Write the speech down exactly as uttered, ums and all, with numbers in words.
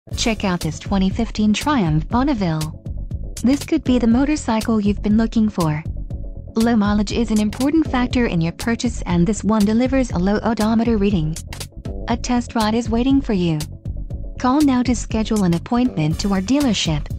Check out this twenty fifteen Triumph Bonneville. This could be the motorcycle you've been looking for. Low mileage is an important factor in your purchase, and this one delivers a low odometer reading. A test ride is waiting for you. Call now to schedule an appointment to our dealership.